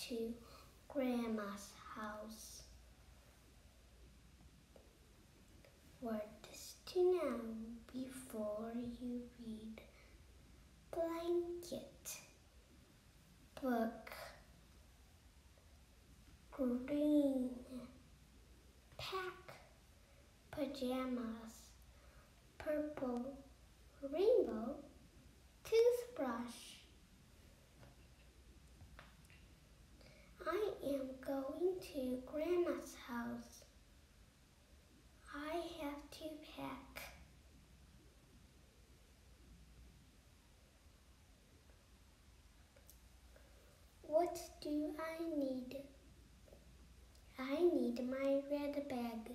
to Grandma's house. Words to know before you read. Blanket, book, green, pack, pajamas, purple, rainbow, toothbrush. I am going to Grandma's house. I have to pack. What do I need? I need my red bag.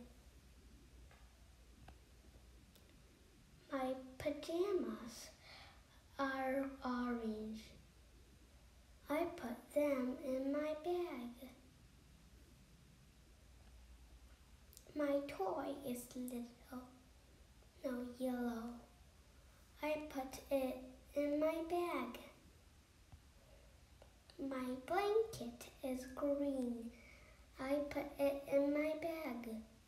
My pajamas are orange. I put them in my bag. My toy is yellow. I put it in my bag. My blanket is green. I put it in my bag.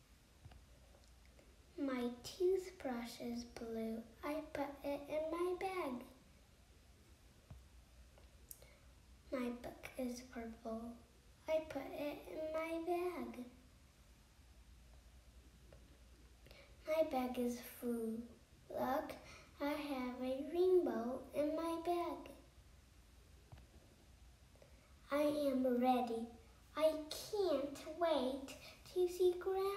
My toothbrush is blue. I put it in my bag. My book is purple. I put it in my bag. My bag is full. Look, I have a rainbow in my bag. I am ready. I can't wait to see Grandma.